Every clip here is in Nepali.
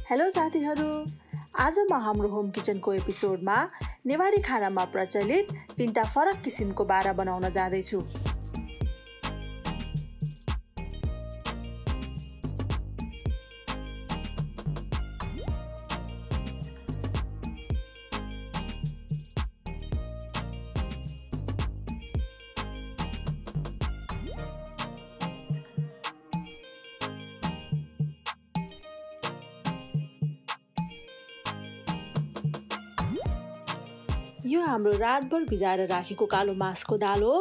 हेलो साथीहरू, आज म हाम्रो होम किचनको एपिसोडमा नेवारी खानामा प्रचलित 3टा फरक किसिमको बारा बनाउन जाँदैछु। यो हाम्रो रातभर भिजाएर राखेको कालो मासको दाल हो।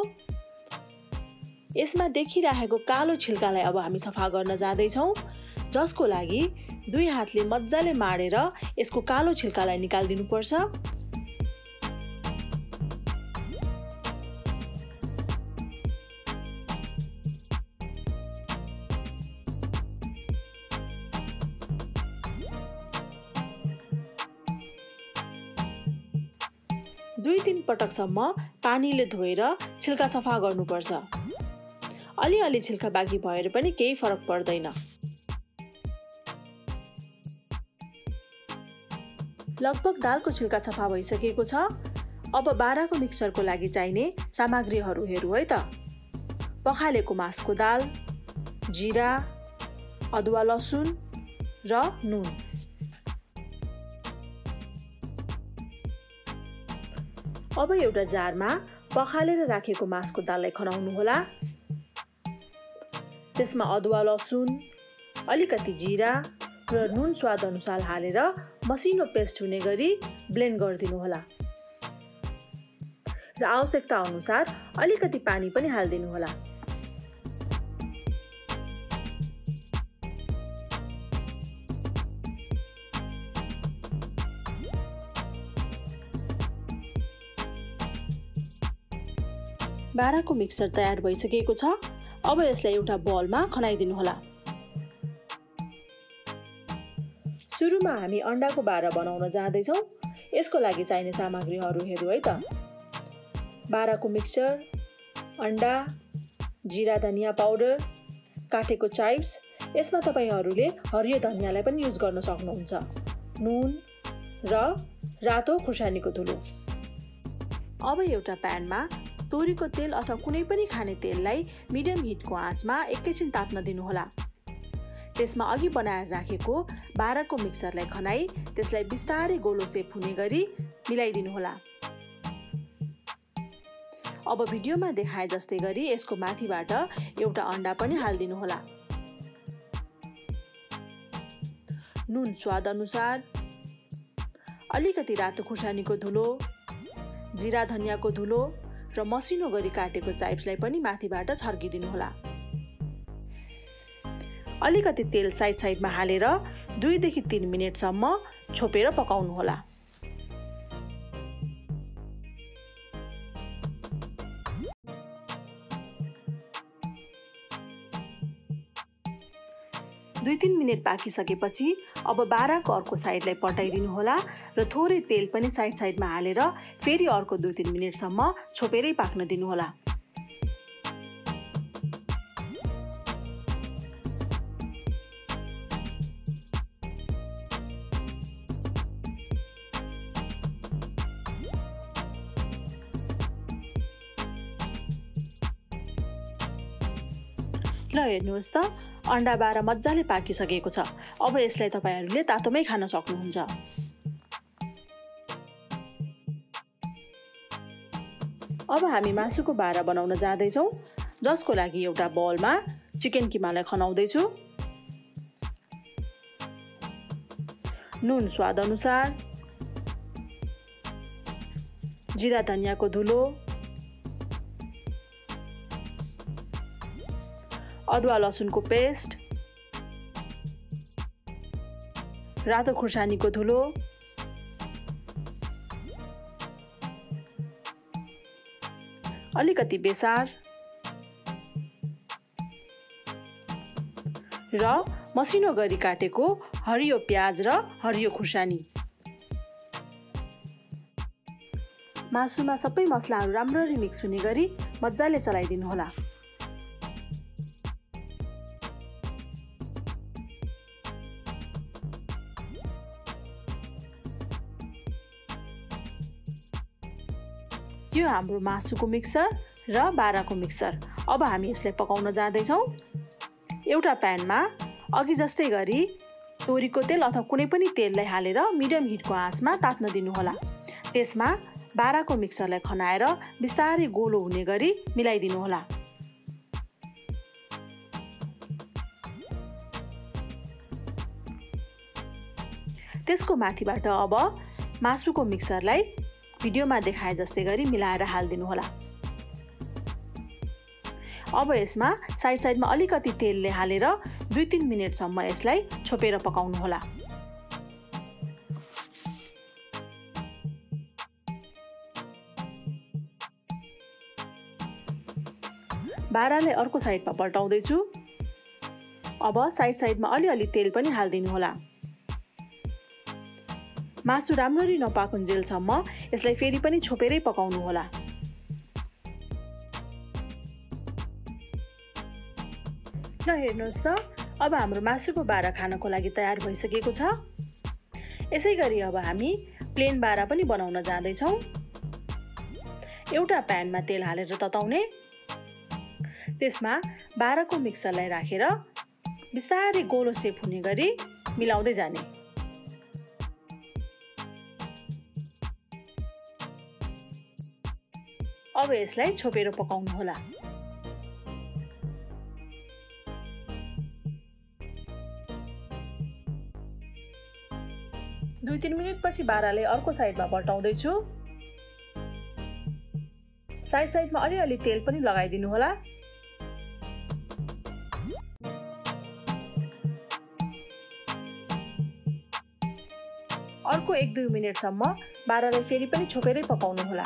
यसमा देखिरहेको कालो छिल्कालाई अब हामी सफा गर्न जाँदैछौँ, जसको लागि 2 हातले मजाले माडेर यसको कालो छिल्कालाई निकाल्दिनुपर्छ। दुई 3 पटकसम्म पानीले धोएर छिल्का सफा गर्नुपर्छ। अलिअलि छिल्का बाँकी भएर पनि केही फरक पर्दैन। लगभग दालको छिल्का सफा भइसकेको छ। अब बाराको मिक्सरको लागि चाहिने सामग्रीहरू हेरौँ है त। पखालेको मासको दाल, जिरा, अदुवा लसुन र नुन। अब एउटा जारमा पखालेर राखेको मासको दाललाई खनाउनु होला। त्यसमा अदुवा लसुन, अलिकति जिरा र नुन स्वाद अनुसार हालेर मसिनो पेस्ट हुने गरी ब्लेन्ड गरिदिनु होला। र आवश्यकता अनुसार अलिकति पानी पनि हालिदिनु होला। बाराको मिक्सर तयार भइसकेको छ। अब यसलाई एउटा बलमा खनाइदिनु होला। सुरुमा हामी अन्डाको बारा बनाउन जाँदैछौँ। यसको लागि चाहिने सामग्रीहरू हेरौँ है त। बाराको मिक्सर, अन्डा, जिरा धनिया पाउडर, काटेको चाइप्स, यसमा तपाईहरूले हरियो धनियालाई पनि युज गर्न सक्नुहुन्छ, नुन र रातो खुर्सानीको धुलो। अब एउटा प्यानमा तोरीको तेल अथवा कुनै पनि खाने तेललाई मिडियम हिटको आँचमा एकैछिन ताप्न दिनुहोला। त्यसमा अघि बनाएर राखेको बाराको मिक्सरलाई खनाई त्यसलाई बिस्तारै गोलो सेप हुने गरी मिलाइदिनुहोला। अब भिडियोमा देखाए जस्तै गरी यसको माथिबाट एउटा अन्डा पनि हालिदिनुहोला। नुन स्वाद अनुसार, अलिकति रातो खुर्सानीको धुलो, जिरा धनियाको धुलो र मसिनो गरी काटेको चाइप्सलाई पनि माथिबाट छर्किदिनु होला। अलिकति तेल साइडमा हालेर 2 देखि 3 मिनेटसम्म छोपेर पकाउनु होला। दुई 3 मिनेट पाकिसकेपछि अब बाराको अर्को साइडलाई पल्टाइदिनु होला र थोरै तेल पनि साइडमा हालेर फेरि अर्को 2-3 मिनेटसम्म छोपेरै पाक्न दिनु होला। ल हेर्नुहोस् त, अन्डा बारा मजाले पाकिसकेको छ। अब यसलाई तपाईहरूले तातोमै खान सक्नुहुन्छ। अब हामी मासुको बारा बनाउन जाँदैछौँ, जसको लागि एउटा बलमा चिकन किमालाई खनाउँदैछु। नुन स्वाद अनुसार, जिरा धनियाको धुलो, अदुवा लसुनको पेस्ट, रातो खुर्सानीको धुलो, अलिकति बेसार र मसिनो गरी काटेको हरियो प्याज र हरियो खुर्सानी। मासुमा सबै मसलाहरू राम्ररी मिक्स हुने गरी मजाले चलाइदिनु होला। यो हाम्रो मासुको मिक्सर र बाराको मिक्सर। अब हामी यसलाई पकाउन जाँदैछौँ। एउटा प्यानमा अघि जस्तै गरी तोरीको तेल अथवा कुनै पनि तेललाई हालेर मिडियम हिटको आँचमा तात्न दिनुहोला। त्यसमा बाराको मिक्सरलाई खनाएर बिस्तारै गोलो हुने गरी मिलाइदिनुहोला। त्यसको माथिबाट अब मासुको मिक्सरलाई भिडियोमा देखाए जस्तै गरी मिलाएर हालिदिनुहोला। अब यसमा साइडमा अलिकति तेलले हालेर 2-3 मिनेटसम्म यसलाई छोपेर पकाउनुहोला। बारालाई अर्को साइडमा पल्टाउँदैछु। अब साइडमा अलिअलि तेल पनि हालिदिनुहोला। मासु राम्ररी नपाकुन्जेलसम्म यसलाई फेरि पनि छोपेरै पकाउनुहोला। ल हेर्नुहोस् त, अब हाम्रो मासुको बारा खानको लागि तयार भइसकेको छ। यसै गरी अब हामी प्लेन बारा पनि बनाउन जाँदैछौँ। एउटा प्यानमा तेल हालेर तताउने, त्यसमा बाराको मिक्सरलाई राखेर बिस्तारै गोलो सेप हुने गरी मिलाउँदै जाने। अब यसलाई छोपेर पकाउनुहोला। 2-3 मिनेटपछि बारालाई अर्को साइडमा पल्टाउँदैछु। साइडमा अलिअलि तेल पनि लगाइदिनुहोला। अर्को 1-2 मिनेटसम्म बारालाई फेरि पनि छोपेरै पकाउनुहोला।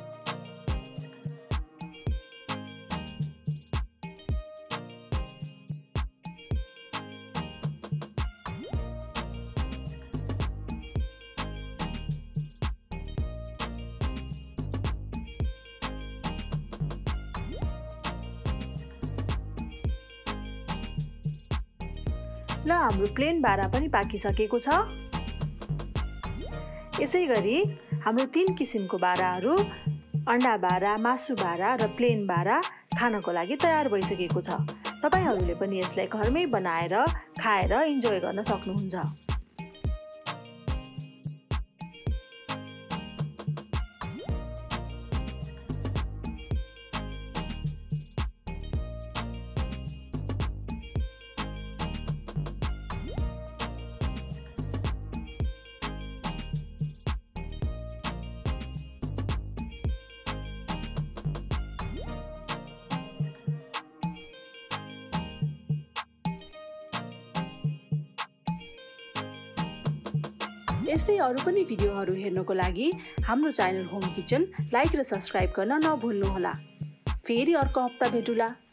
ल हाम्रो प्लेन बारा पनि पाकिसकेको छ। यसै गरी हाम्रो 3 किसिमको बाराहरू अन्डा बारा, मासु बारा र प्लेन बारा खानको लागि तयार भइसकेको छ। तपाईहरूले पनि यसलाई घरमै बनाएर खाएर इन्जोय गर्न सक्नुहुन्छ। यस्तै अरू पनि भिडियोहरू हेर्नको लागि हाम्रो च्यानल होम किचन लाइक र सब्स्क्राइब गर्न नभुल्नुहोला। फेरि अर्को हप्ता भेटौँला।